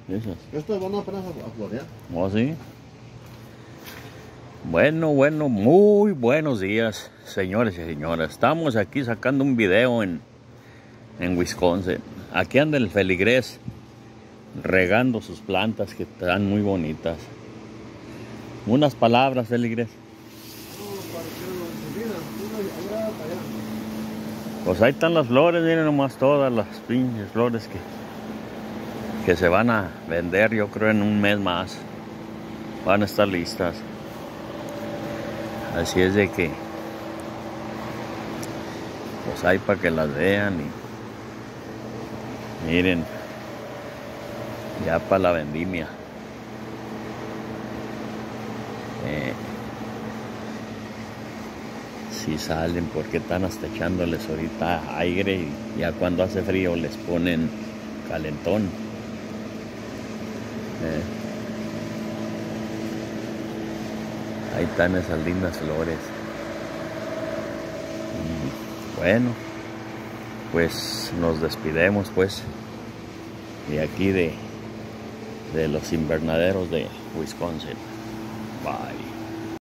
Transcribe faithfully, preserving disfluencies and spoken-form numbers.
Esas. Estas van apenas a florear. ¿Oh, sí? Bueno, bueno, muy buenos días, señores y señoras. Estamos aquí sacando un video en, en Wisconsin. Aquí anda el feligrés regando sus plantas que están muy bonitas. Unas palabras, feligrés. Pues ahí están las flores, miren nomás todas las pinches flores que, que se van a vender, yo creo en un mes más. Van a estar listas. Así es de que, pues hay para que las vean y miren, ya para la vendimia. Eh, si salen, porque están hasta echándoles ahorita aire y ya cuando hace frío les ponen calentón. Eh, ahí están esas lindas flores. Y bueno, pues nos despidemos pues de aquí de, de los invernaderos de Wisconsin. Bye.